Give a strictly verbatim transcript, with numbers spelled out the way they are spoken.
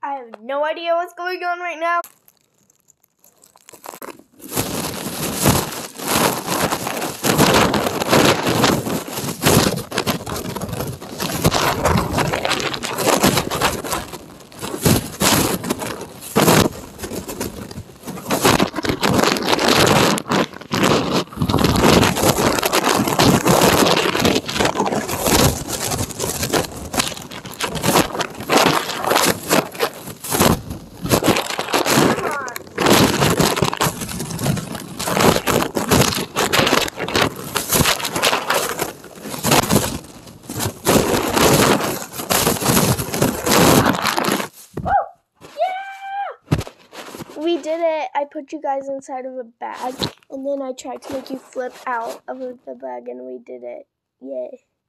I have no idea what's going on right now. We did it. I put you guys inside of a bag, and then I tried to make you flip out of the bag, and we did it. Yay.